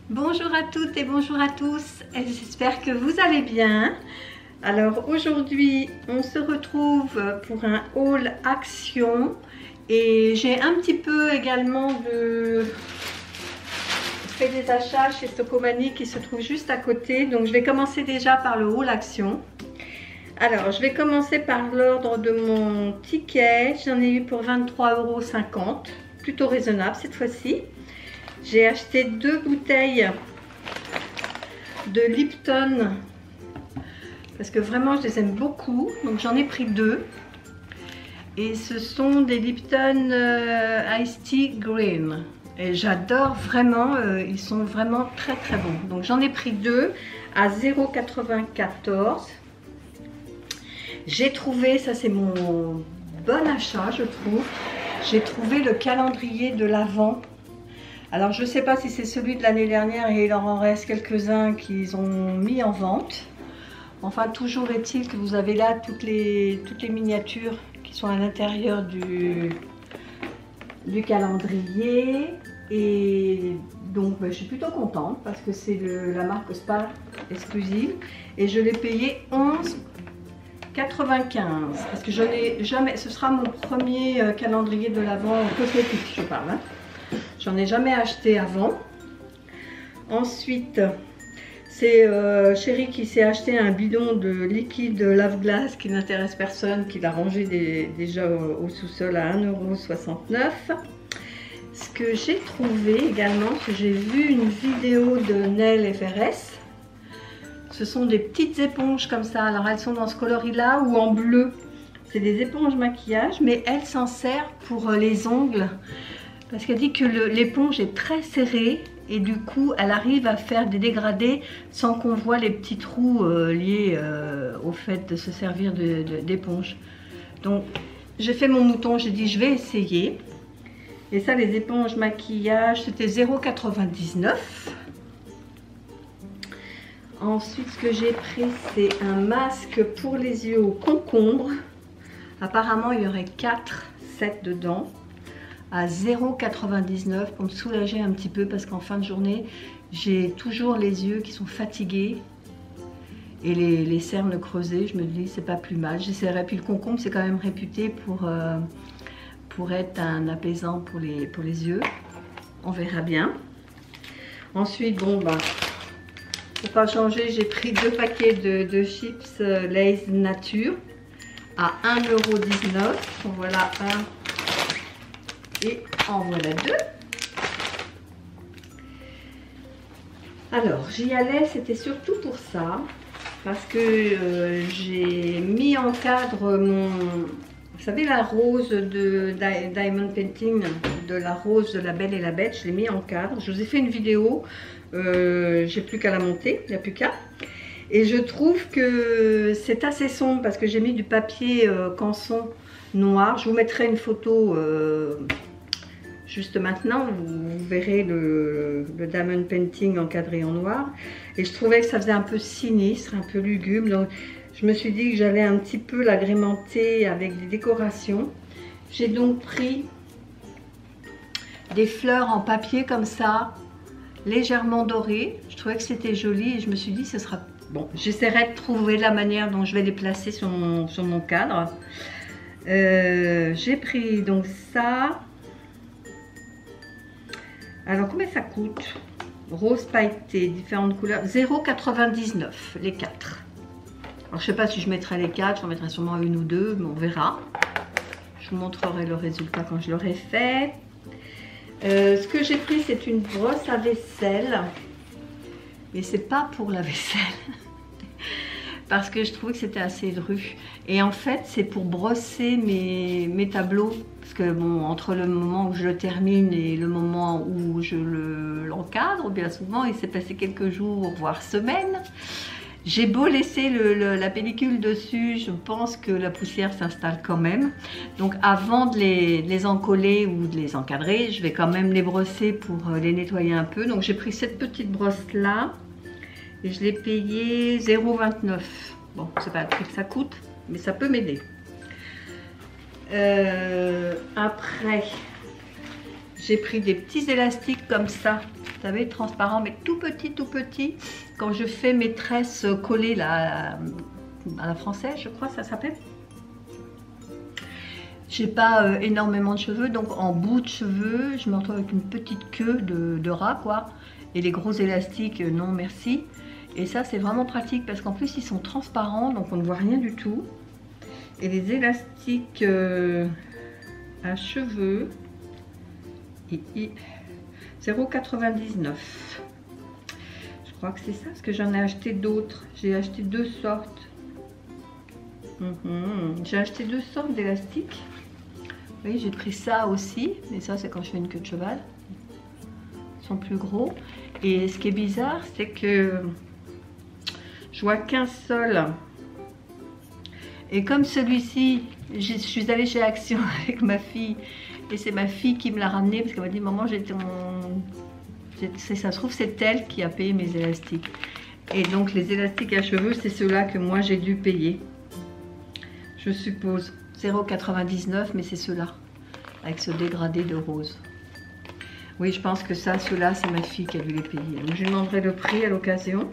Bonjour à toutes et bonjour à tous, j'espère que vous allez bien. Alors aujourd'hui on se retrouve pour un haul action et j'ai un petit peu également fait des achats chez Stocomanie qui se trouve juste à côté. Donc je vais commencer déjà par le haul action. Alors je vais commencer par l'ordre de mon ticket, j'en ai eu pour 23,50 €, plutôt raisonnable cette fois-ci. J'ai acheté 2 bouteilles de Lipton parce que vraiment je les aime beaucoup, donc j'en ai pris 2 et ce sont des Lipton Iced Tea Green et j'adore vraiment, ils sont vraiment très très bons. Donc j'en ai pris 2 à 0,94 €. J'ai trouvé, ça c'est mon bon achat je trouve, j'ai trouvé le calendrier de l'Avent. Alors je ne sais pas si c'est celui de l'année dernière et il en reste quelques-uns qu'ils ont mis en vente. Enfin toujours est-il que vous avez là toutes les miniatures qui sont à l'intérieur du calendrier. Et donc je suis plutôt contente parce que c'est la marque Spa exclusive. Et je l'ai payé 11,95 € parce que je n'ai jamais, ce sera mon premier calendrier de l'Avent cosmétique, je parle. Hein. J'en ai jamais acheté avant. Ensuite, c'est Chérie qui s'est acheté un bidon de liquide lave-glace qui n'intéresse personne, qu'il a rangé déjà au sous-sol à 1,69 €. Ce que j'ai trouvé également, c'est que j'ai vu une vidéo de Nel FRS. Ce sont des petites éponges comme ça. Alors elles sont dans ce coloris-là ou en bleu. C'est des éponges maquillage, mais elle s'en sert pour les ongles. Parce qu'elle dit que l'éponge est très serrée et du coup elle arrive à faire des dégradés sans qu'on voit les petits trous liés au fait de se servir d'éponge. Donc j'ai fait mon mouton, j'ai dit je vais essayer. Et ça, les éponges maquillage, c'était 0,99 €. Ensuite ce que j'ai pris, c'est un masque pour les yeux au concombre. Apparemment il y aurait 4 sets dedans à 0,99 € pour me soulager un petit peu parce qu'en fin de journée j'ai toujours les yeux qui sont fatigués et les cernes creusées. Je me dis c'est pas plus mal, j'essaierai. Puis le concombre c'est quand même réputé pour être un apaisant pour les yeux. On verra bien. Ensuite bon bah pour pas changer, j'ai pris 2 paquets de chips Lay's Nature à 1,19 €. En voilà un. Et en voilà 2. Alors j'y allais, c'était surtout pour ça, parce que j'ai mis en cadre mon, vous savez la rose de Diamond Painting, de la rose de La Belle et la Bête, je l'ai mis en cadre. Je vous ai fait une vidéo, j'ai plus qu'à la monter, il n'y a plus qu'à. Et je trouve que c'est assez sombre parce que j'ai mis du papier canson noir. Je vous mettrai une photo juste maintenant, vous verrez le Diamond Painting encadré en noir. Et je trouvais que ça faisait un peu sinistre, un peu lugubre. Donc je me suis dit que j'allais un petit peu l'agrémenter avec des décorations. J'ai donc pris des fleurs en papier comme ça, légèrement dorées. Je trouvais que c'était joli et je me suis dit ce sera bon. J'essaierai de trouver la manière dont je vais les placer sur mon cadre. J'ai pris donc ça. Alors combien ça coûte? Rose pailleté, différentes couleurs, 0,99 € les 4. Alors je sais pas si je mettrai les 4, j'en mettrai sûrement une ou deux, mais on verra. Je vous montrerai le résultat quand je l'aurai fait. Ce que j'ai pris, c'est une brosse à vaisselle. Mais c'est pas pour la vaisselle. Parce que je trouvais que c'était assez dru. Et en fait, c'est pour brosser mes tableaux. Parce que bon, entre le moment où je le termine et le moment où je l'encadre, bien souvent, il s'est passé quelques jours, voire semaines. J'ai beau laisser la pellicule dessus, je pense que la poussière s'installe quand même. Donc avant de les encoller ou de les encadrer, je vais quand même les brosser pour les nettoyer un peu. Donc j'ai pris cette petite brosse là. Et je l'ai payé 0,29 €. Bon, c'est pas le prix que ça coûte, mais ça peut m'aider. Après, j'ai pris des petits élastiques comme ça Vous savez, transparent, mais tout petit, quand je fais mes tresses collées là, à la française, je crois ça s'appelle. J'ai pas énormément de cheveux, donc en bout de cheveux, je me retrouve avec une petite queue de rat, quoi. Et les gros élastiques, non merci. Et ça, c'est vraiment pratique parce qu'en plus, ils sont transparents, donc on ne voit rien du tout. Et les élastiques à cheveux, 0,99. Je crois que c'est ça, parce que j'en ai acheté d'autres. J'ai acheté deux sortes. J'ai acheté deux sortes d'élastiques. Oui, j'ai pris ça aussi, mais ça c'est quand je fais une queue de cheval. Ils sont plus gros. Et ce qui est bizarre, c'est que je vois qu'un seul. Et comme celui-ci, je suis allée chez Action avec ma fille. Et c'est ma fille qui me l'a ramené parce qu'elle m'a dit maman, ça se trouve c'est elle qui a payé mes élastiques. Et donc les élastiques à cheveux, c'est ceux-là que moi j'ai dû payer. Je suppose 0,99, mais c'est ceux-là avec ce dégradé de rose. Oui, je pense que ça, ceux-là, c'est ma fille qui a dû les payer. Donc je lui demanderai le prix à l'occasion.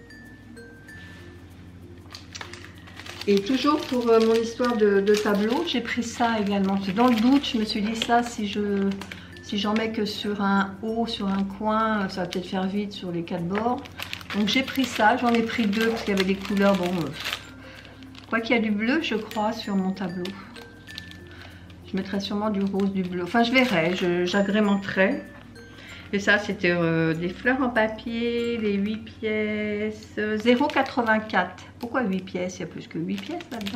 Et toujours pour mon histoire de tableau, j'ai pris ça également. Dans le doute, je me suis dit ça, si j'en mets que sur un haut, sur un coin, ça va peut-être faire vite sur les quatre bords. Donc j'ai pris ça, j'en ai pris deux parce qu'il y avait des couleurs, bon, quoi qu'il y a du bleu, je crois, sur mon tableau. Je mettrai sûrement du rose, du bleu. Enfin, je verrai, j'agrémenterai. Et ça, c'était des fleurs en papier, les 8 pièces, 0,84. Pourquoi 8 pièces? Il y a plus que 8 pièces là-dedans.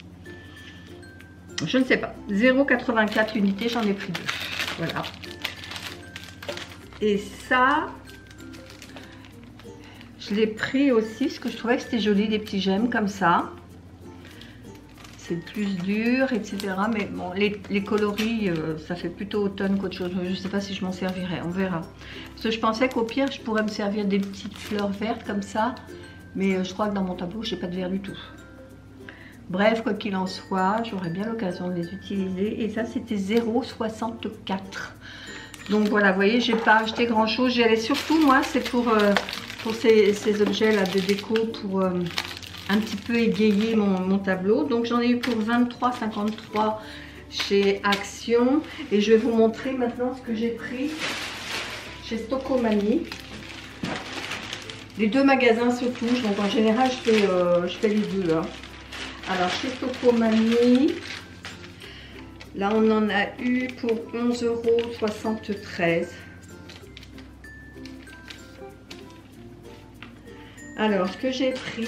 Je ne sais pas. 0,84 unités, j'en ai pris deux. Voilà. Et ça, je l'ai pris aussi parce que je trouvais que c'était joli, des petits gemmes comme ça. C'est plus dur, etc. Mais bon, les coloris, ça fait plutôt automne qu'autre chose. Je ne sais pas si je m'en servirai, on verra. Parce que je pensais qu'au pire, je pourrais me servir des petites fleurs vertes comme ça. Mais je crois que dans mon tableau, je n'ai pas de vert du tout. Bref, quoi qu'il en soit, j'aurai bien l'occasion de les utiliser. Et ça, c'était 0,64. Donc voilà, vous voyez, j'ai pas acheté grand chose. J'y allais surtout, moi, c'est pour ces objets-là de déco, pour un petit peu égayer mon tableau. Donc j'en ai eu pour 23,53 chez Action. Et je vais vous montrer maintenant ce que j'ai pris chez Stocomanie. Les deux magasins se touchent, donc en général je fais les deux. Hein. Alors chez Stocomanie, là on en a eu pour 11,73 €. Alors ce que j'ai pris,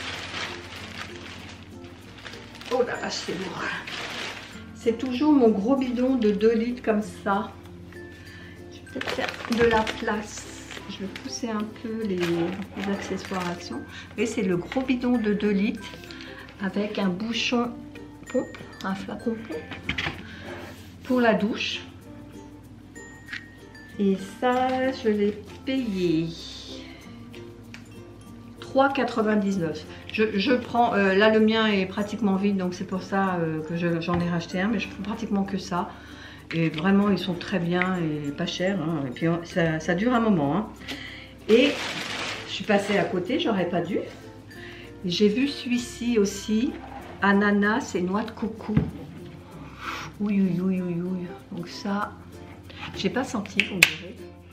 oh la vache c'est lourd, c'est toujours mon gros bidon de 2 litres comme ça. Je vais peut-être faire de la place. Je vais pousser un peu les accessoires Action. Et c'est le gros bidon de 2 litres avec un bouchon pompe, un flacon pompe pour la douche. Et ça, je l'ai payé 3,99 €. Je prends, là le mien est pratiquement vide, donc c'est pour ça que j'en ai racheté un, mais je prends pratiquement que ça. Et vraiment, ils sont très bien et pas chers. Hein. Et puis, ça dure un moment. Hein. Et je suis passée à côté, j'aurais pas dû. J'ai vu celui-ci aussi, ananas et noix de coco. Oui, oui, oui, oui, oui. Donc ça, j'ai pas senti, vous verrez.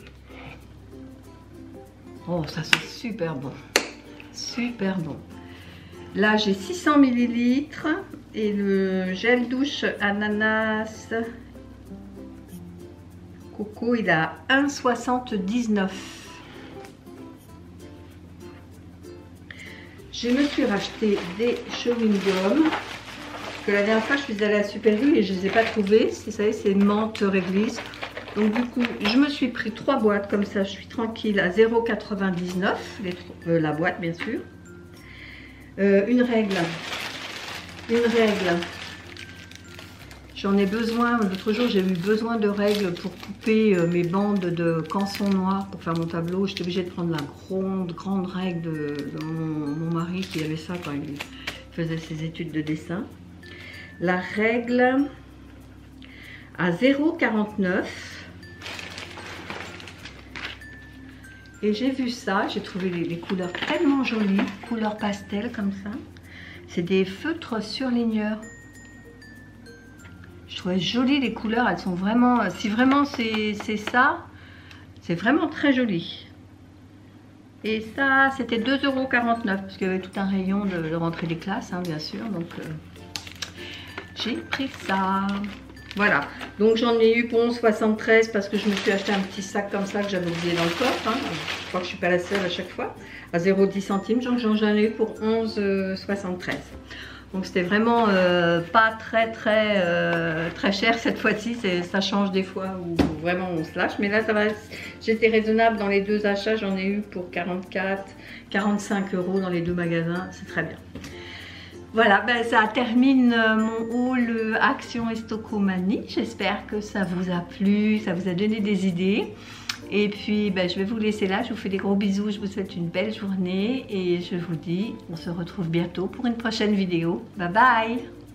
Oh, ça sent super bon. Super bon. Là, j'ai 600 ml et le gel douche ananas coco, il est à 1,79 €. Je me suis racheté des chewing-gums. Que la dernière fois, je suis allée à Super U et je ne les ai pas trouvés. Vous savez, c'est menthe réglisse. Donc du coup, je me suis pris 3 boîtes comme ça. Je suis tranquille à 0,99 €. La boîte, bien sûr. Une règle. J'en ai besoin, l'autre jour j'ai eu besoin de règles pour couper mes bandes de canson noir pour faire mon tableau. J'étais obligée de prendre la grande règle de mon mari qui avait ça quand il faisait ses études de dessin. La règle à 0,49 €. Et j'ai vu ça, j'ai trouvé les couleurs tellement jolies, couleurs pastel comme ça. C'est des feutres surligneurs. Je trouvais jolies les couleurs, elles sont vraiment, si vraiment c'est ça, c'est vraiment très joli. Et ça, c'était 2,49 € parce qu'il y avait tout un rayon de rentrée des classes, hein, bien sûr. Donc, j'ai pris ça. Voilà, donc j'en ai eu pour 11,73 parce que je me suis acheté un petit sac comme ça que j'avais oublié dans le coffre. Hein. Je crois que je suis pas la seule à chaque fois. À 0,10 centimes, donc j'en ai eu pour 11,73. Donc c'était vraiment pas très cher cette fois-ci. Ça change des fois où vraiment on se lâche. Mais là, ça va. J'étais raisonnable dans les deux achats. J'en ai eu pour 45 € dans les deux magasins. C'est très bien. Voilà, ben ça termine mon haul Action Estocomanie. J'espère que ça vous a plu, ça vous a donné des idées. Et puis, ben, je vais vous laisser là. Je vous fais des gros bisous. Je vous souhaite une belle journée. Et je vous dis, on se retrouve bientôt pour une prochaine vidéo. Bye bye!